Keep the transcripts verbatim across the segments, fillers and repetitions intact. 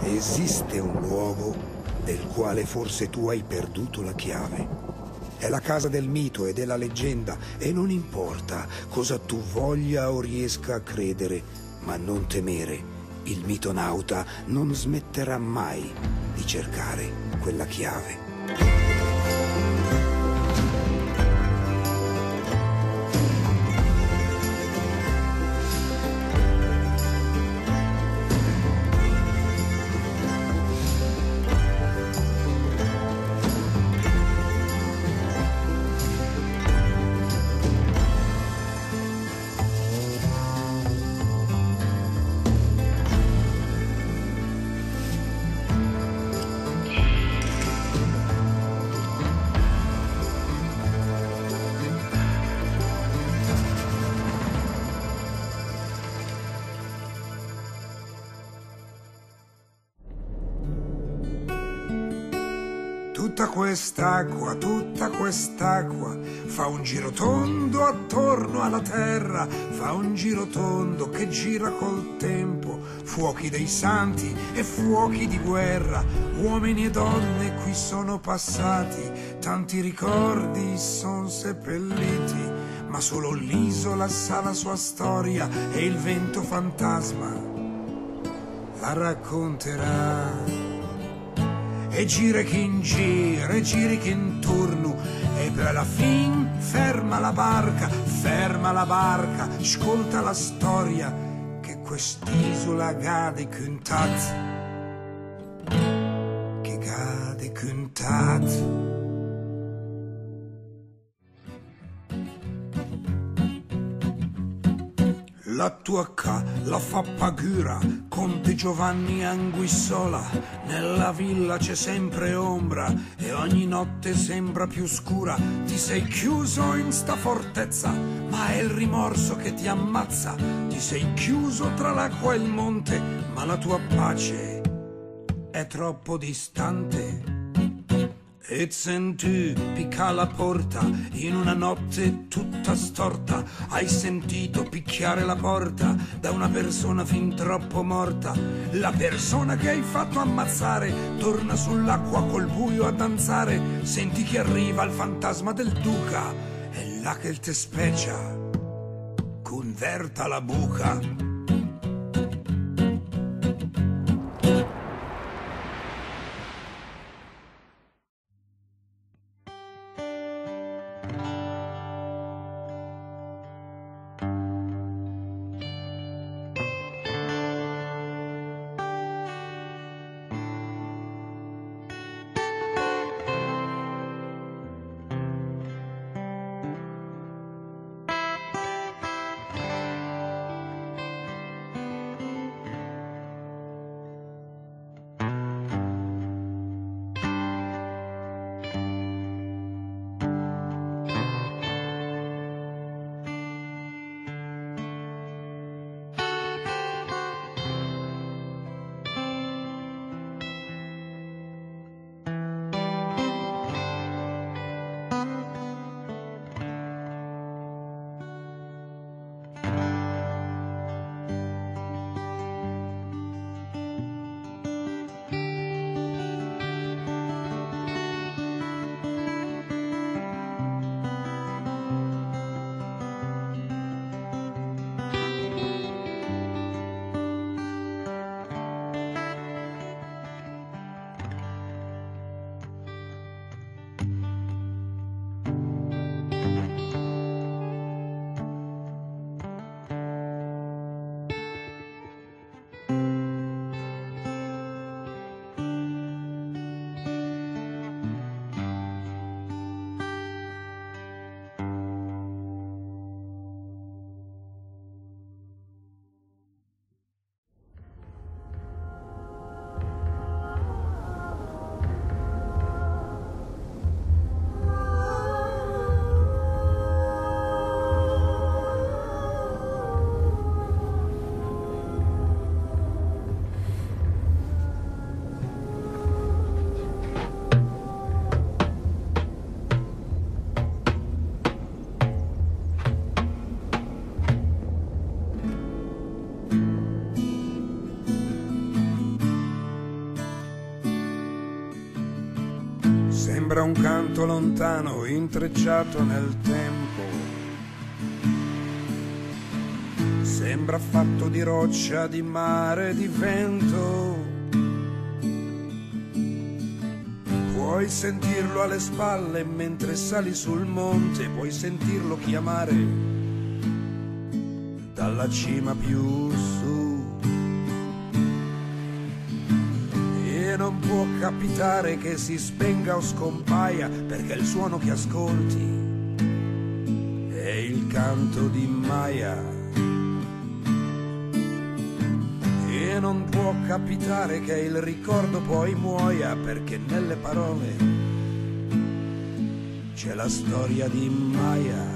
Esiste un luogo del quale forse tu hai perduto la chiave. È la casa del mito e della leggenda e non importa cosa tu voglia o riesca a credere, ma non temere, il mitonauta non smetterà mai di cercare quella chiave. Tutta quest'acqua, tutta quest'acqua fa un giro tondo attorno alla terra, fa un giro tondo che gira col tempo, fuochi dei santi e fuochi di guerra, uomini e donne qui sono passati, tanti ricordi son seppelliti, ma solo l'isola sa la sua storia e il vento fantasma la racconterà. E giri che in giro, e giri che intorno, e per alla fin ferma la barca, ferma la barca, ascolta la storia che quest'isola gade cuntat, che gade cuntat. La tua ca la fa pagura, Conte Giovanni Anguissola, nella villa c'è sempre ombra e ogni notte sembra più scura. Ti sei chiuso in sta fortezza, ma è il rimorso che ti ammazza. Ti sei chiuso tra l'acqua e il monte, ma la tua pace è troppo distante. E senti picca la porta in una notte tutta storta. Hai sentito picchiare la porta da una persona fin troppo morta. La persona che hai fatto ammazzare torna sull'acqua col buio a danzare. Senti che arriva il fantasma del duca, è là che te specia, converta la buca. Sembra un canto lontano intrecciato nel tempo, sembra fatto di roccia, di mare, di vento. Puoi sentirlo alle spalle mentre sali sul monte, puoi sentirlo chiamare dalla cima più su. E non può capitare che si spenga o scompaia, perché il suono che ascolti è il canto di Maya. E non può capitare che il ricordo poi muoia, perché nelle parole c'è la storia di Maya.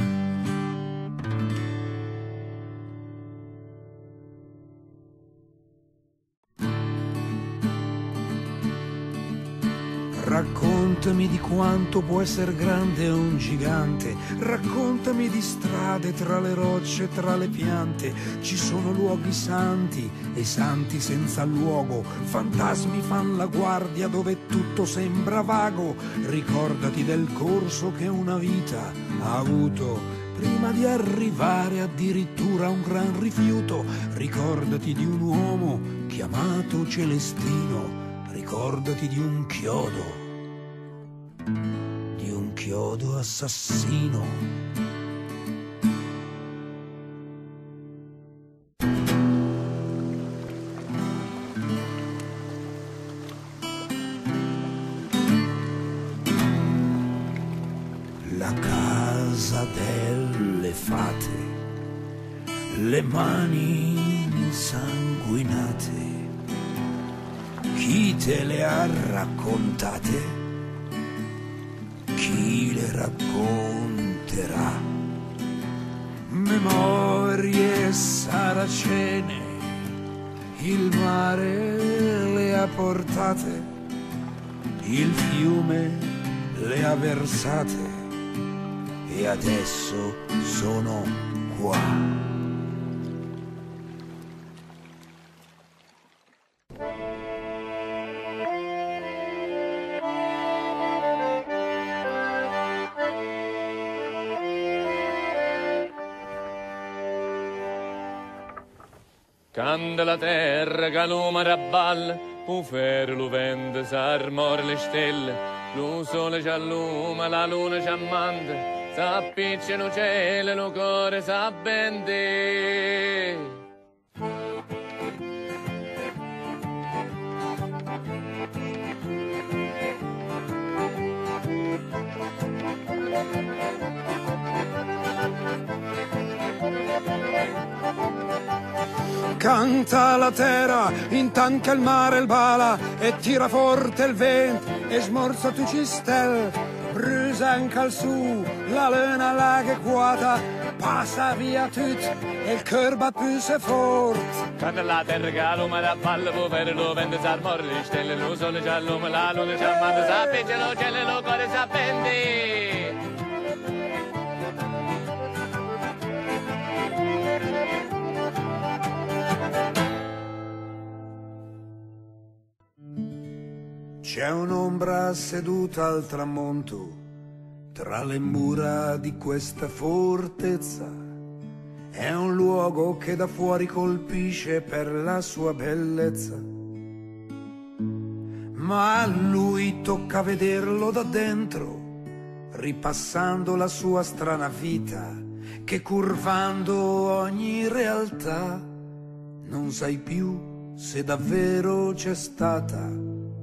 Raccontami di quanto può essere grande un gigante, raccontami di strade tra le rocce, tra le piante. Ci sono luoghi santi e santi senza luogo, fantasmi fan la guardia dove tutto sembra vago. Ricordati del corso che una vita ha avuto prima di arrivare addirittura a un gran rifiuto. Ricordati di un uomo chiamato Celestino, ricordati di un chiodo, di un chiodo assassino. La casa delle fate, le mani insanguinate. Chi te le ha raccontate? Chi le racconterà? Memorie saracene, il mare le ha portate, il fiume le ha versate e adesso sono qua. Quando la terra caluma rabballa, pu fer lo vento s'armora le stelle, lo sole ci alluma, la luna ci ammanda, s'appiccia no cielo, lo cuore s'abbende. Canta la terra intanto che il mare il bala e tira forte il vento e smorza tu cistelle, brusa anche al su la luna là che quata, passa via tutto e il cœur bat più se forte. Quando la terra caluma da palla può fare lo vento s'armora le stelle, lo sole ci alluma, la luna ci ammanda, s'appiccia lo cielo, lo cuore s'appende. C'è un'ombra seduta al tramonto tra le mura di questa fortezza. È un luogo che da fuori colpisce per la sua bellezza, ma a lui tocca vederlo da dentro, ripassando la sua strana vita, che curvando ogni realtà non sai più se davvero c'è stata.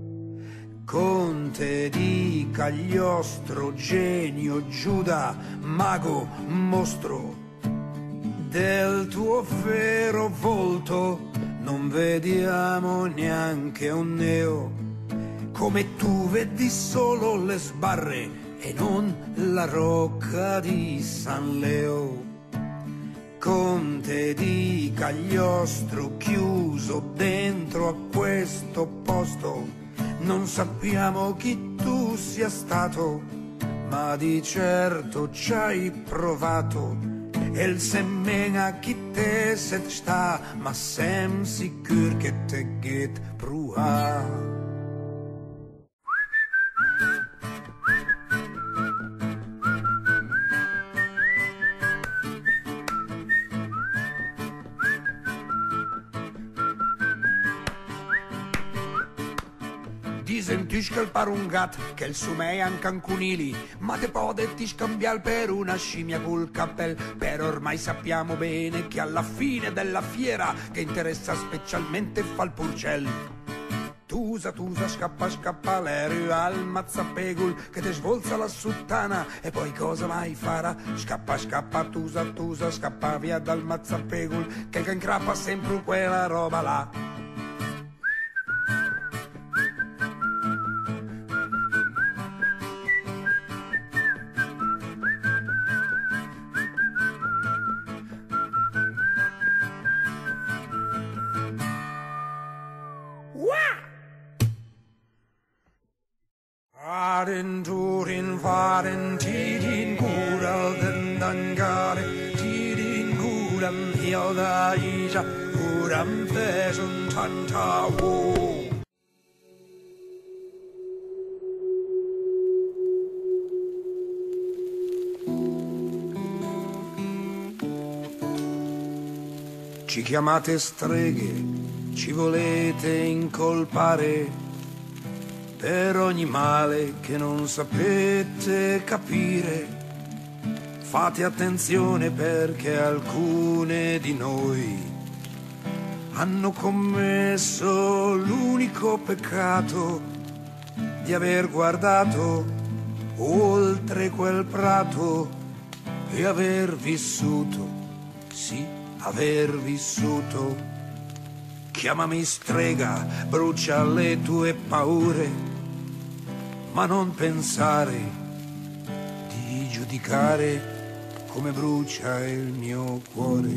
Conte di Cagliostro, genio, Giuda, mago, mostro, del tuo vero volto non vediamo neanche un neo, come tu vedi solo le sbarre e non la rocca di San Leo. Conte di Cagliostro, chiuso dentro a questo posto, non sappiamo chi tu sia stato, ma di certo ci hai provato. E il semena chi te set sta, ma sem sicur che te geht pruha. ti sentisci che par un gat, che il suo è anche ancunili, ma te potetti scambiare per una scimmia col cappel. Per ormai sappiamo bene che alla fine della fiera che interessa specialmente fa il purcell. Tusa, tusa, scappa, scappa l'aereo al mazzapegul che te svolza la suttana e poi cosa mai farà? Scappa, scappa, tusa, tusa, scappa via dal mazzapegul che incrappa sempre quella roba là. Varen, turin, varen, tidin, gudal, den, dangare, tidin, gudam, hilda, ija, gudam, fesen, tanta, wo. Ci chiamate streghe, ci volete incolpare per ogni male che non sapete capire. Fate attenzione perché alcune di noi hanno commesso l'unico peccato di aver guardato oltre quel prato e aver vissuto, sì, aver vissuto. Chiamami strega, brucia le tue paure, ma non pensare di giudicare come brucia il mio cuore.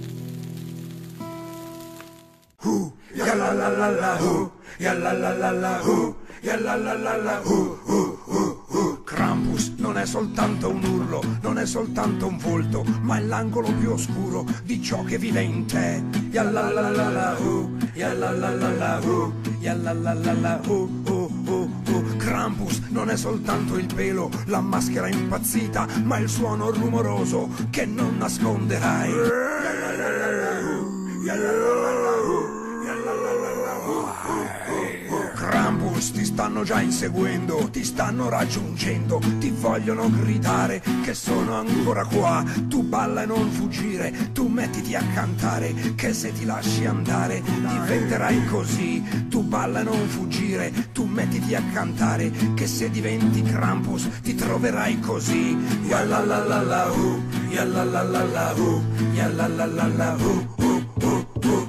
Uh, ya la la la la, uh, ya la la la la, uh, ya la la la la, uh, uh, uh, uh. Krampus non è soltanto un urlo, non è soltanto un volto, ma è l'angolo più oscuro di ciò che vive in te. Ya la la la la, uh, ya la la la la, uh, ya la la la la, uh, uh, uh, uh. Krampus non è soltanto il pelo, la maschera impazzita, ma il suono rumoroso che non nasconderai. Ya la la la la, uh, ya la la la la, uh, ya la la la la, uh, uh, uh. Krampus ti stanno già inseguendo, ti stanno raggiungendo, ti vogliono gridare che sono ancora qua. Tu balla e non fuggire, tu mettiti a cantare, che se ti lasci andare diventerai così. Tu balla e non fuggire, tu mettiti a cantare, che se diventi Krampus ti troverai così. Ya la la la la, uh, ya la la la la, uh, ya la la la la, uh, uh, uh, uh.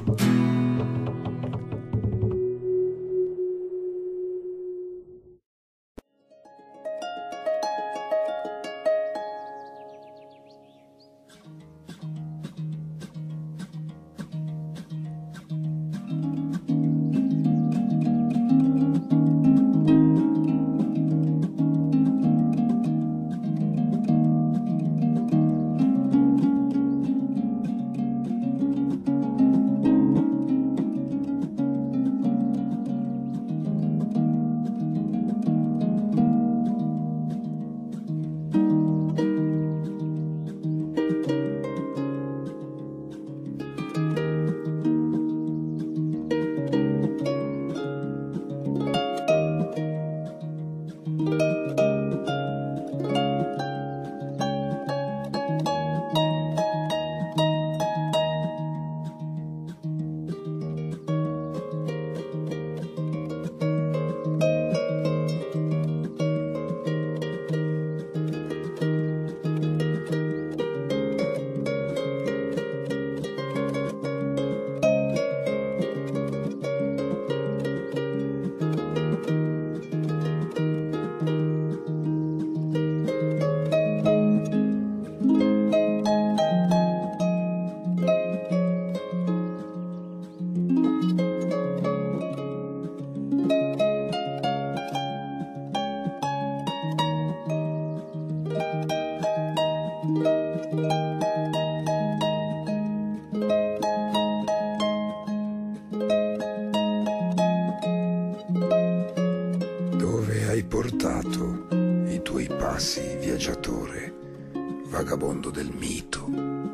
portato i tuoi passi, viaggiatore, vagabondo del mito?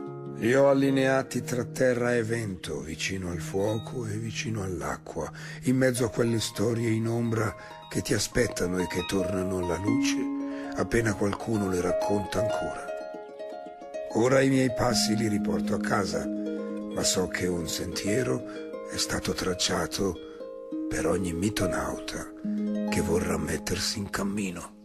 Li ho allineati tra terra e vento, vicino al fuoco e vicino all'acqua, in mezzo a quelle storie in ombra che ti aspettano e che tornano alla luce appena qualcuno le racconta ancora. Ora i miei passi li riporto a casa, ma so che un sentiero è stato tracciato per ogni mitonauta che vorrà mettersi in cammino.